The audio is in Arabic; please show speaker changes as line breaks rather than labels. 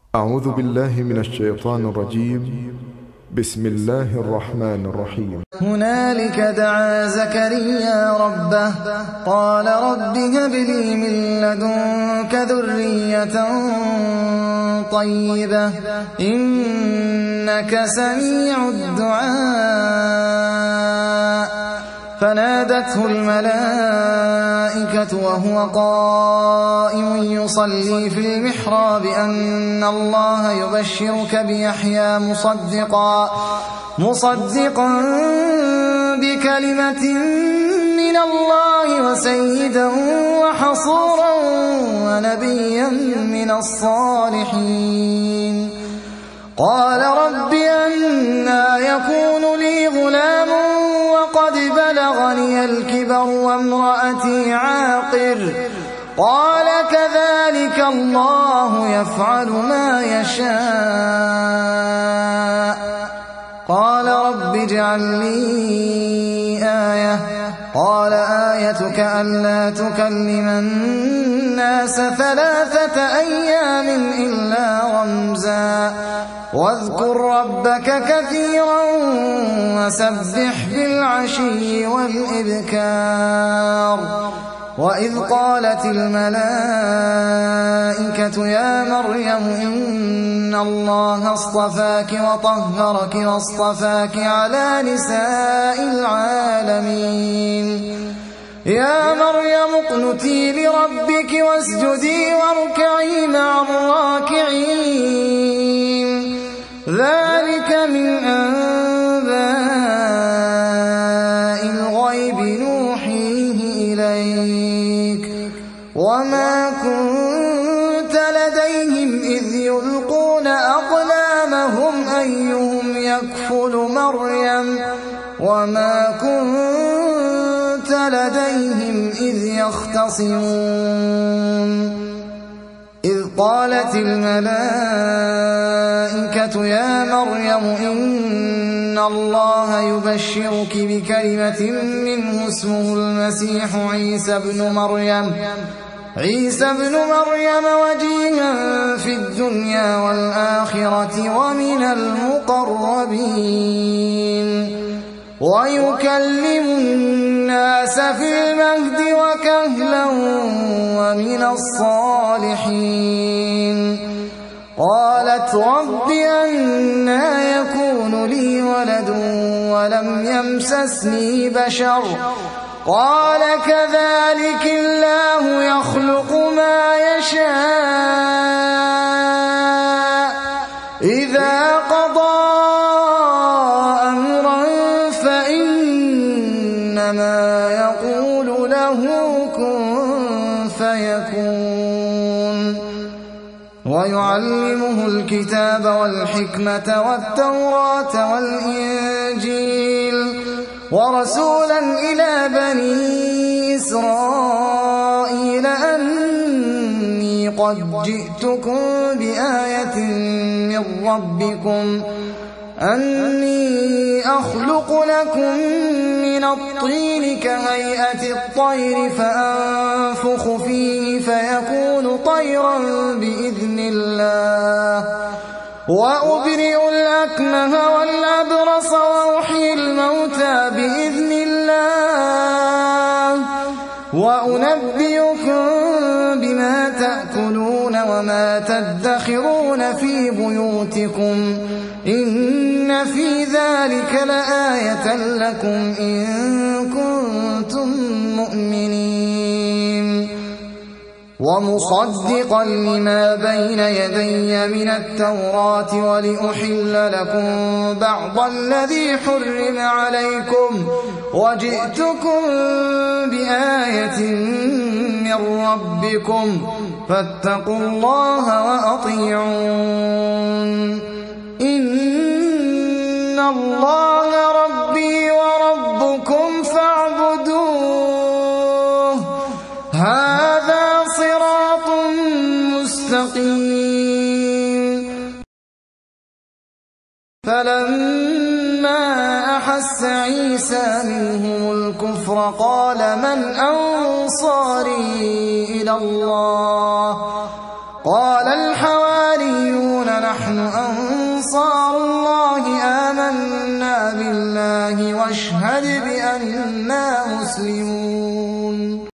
أعوذ بالله من الشيطان الرجيم. بسم الله الرحمن الرحيم.
هنالك دعا زكريا ربه قال رب هب لي من لدنك ذرية طيبة إنك سميع الدعاء. فنادته الملائكة وهو قائم يصلي في المحراب أن الله يبشرك بيحيى مصدقا بكلمة من الله وسيدا وحصورا ونبيا من الصالحين. قال رب أنى يكون لي غلام وقد بلغني الكبر وامرأتي عاقر. قال كذلك الله يفعل ما يشاء. قال رب اجعل لي آية. قال آيتك ألا تكلم الناس 3 أيام إلا رمزا واذكر ربك كثيرا وسبح بالعشي والإبكار. وإذ قالت الملائكة يا مريم إن الله اصطفاك وطهرك واصطفاك على نساء العالمين. يا مريم اقنتي لربك واسجدي واركعي مع الراكعين. ذلك من أنباء الغيب نوحيه إليك وما كنت لديهم إذ يلقون أقلامهم أيهم يكفل مريم وما كنت لديهم إذ يختصمون. إذ قالت الملائكة يا مريم إن الله يبشرك بكلمة منه اسمه المسيح عيسى بن مريم وجيها في الدنيا والآخرة ومن المقربين ويكلم الناس في المهد وكهلا ومن الصالحين. قالت رب أنى يكون لي ولد ولم يمسسني بشر. قال كذلك الله يخلق ما يشاء إذا قضى أمرا فإنما يقول له كن فيكون. ويعلمه الكتاب والحكمة والتوراة والإنجيل ورسولا إلى بني إسرائيل أني قد جئتكم بآية من ربكم أني أخلق لكم من الطين كهيئة الطير فأنفخ فيه فيكون طيرا بإذن الله وأبرئ الأكمه والأبرص وأحيي الموتى بإذن الله وأنبئكم بما تأكلون وما تدخرون في بيوتكم إن في ذلك لآية لكم إن كنتم مؤمنين. ومصدقا لما بين يدي من التوراة ولأحل لكم بعض الذي حرم عليكم وجئتكم بآية من ربكم فاتقوا الله وأطيعون. إن الله ربي وربكم فاعبدوه هذا صراط مستقيم. فلما أحس عيسى منهم الكفر قال من أنصاري إلى الله قال الحواريون أنصار الله آمنا بالله واشهد بأننا مسلمون.